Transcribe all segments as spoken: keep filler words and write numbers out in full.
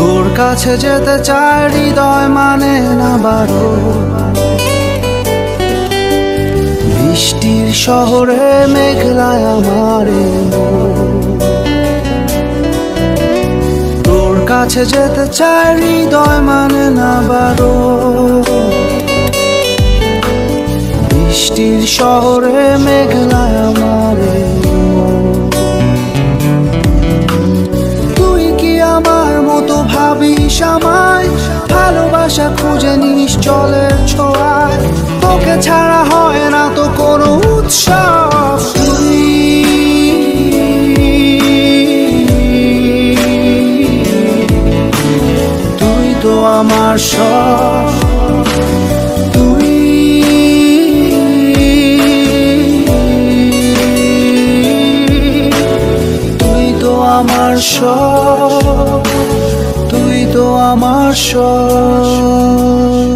তোর কাছে যেতে চাই হৃদয় মানে না বারো, বৃষ্টির শহরে মেঘলায় আমারে তোর কাছে যেতে চাই হৃদয় মানে না বারো, বৃষ্টির শহরে মেঘলায় আমারে। তুই কি আমার মতো ভাবিস আমায়, ভালোবাসা খুঁজে নিস জলের ছোঁয়ায়, তোকে ছাড়া হয় না তো কোনো উৎসব। তুই তুই তো আমার সব, তুই তুই তো আমার সব, তুই তো আমার সব।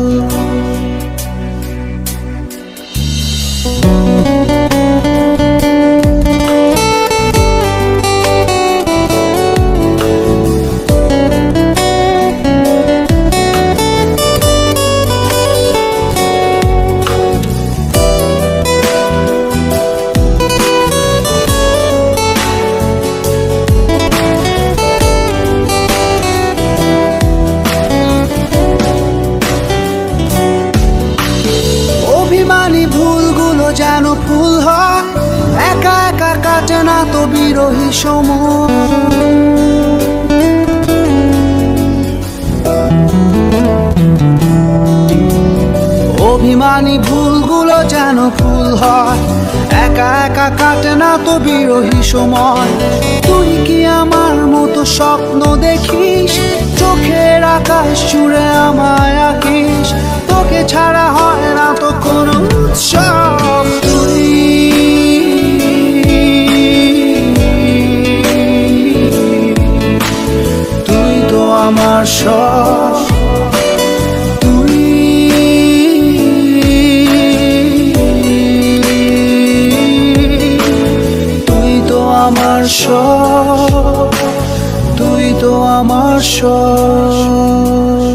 ভুলগুলো যেন ফুল হয়, একা একা কাটে না তো বিরহী সময়। অভিমানী ভুলগুলো যেন ফুল হয়, একা একা কাটে না তো বিরহী সময়। তুই কি আমার মতো স্বপ্ন দেখিস, চোখের আকাশ জুড়ে আমায় আঁকিস, তোকে ছাড়া হয় না তো কোনো উৎসব। তুই তুই তো আমার সব, তুই তুই তো আমার সব, তুই তো আমার সব।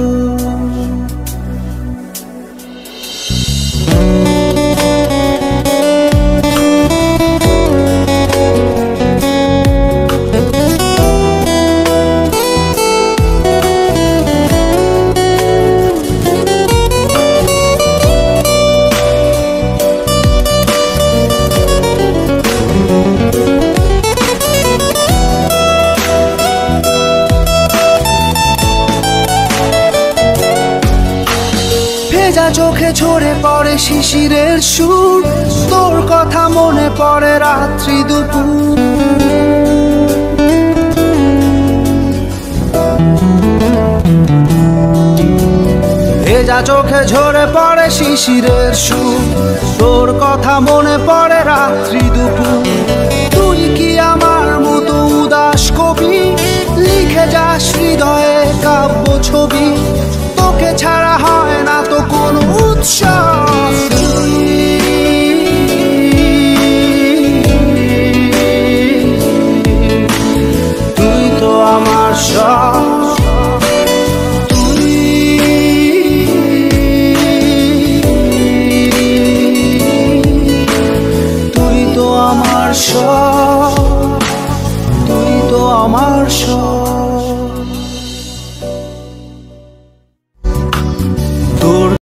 ভেজা চোখে ঝরে পড়ে শিশিরের সুর, তোর কথা মনে পড়ে রাত্রি দুপুর। ভেজা চোখে ঝরে পড়ে শিশিরের সুর, তোর কথা মনে পড়ে রাত্রি দুপুর। তুই কি আমার মতো উদাস কবি, লিখে যাস হৃদয়ে কাব্য ছবি, তোকে ছাড়া হয় না তো কোনো উৎসব। তুই তুই তো আমার সব, তুই তুই তো আমার সব, তুই তো আমার সব। তোর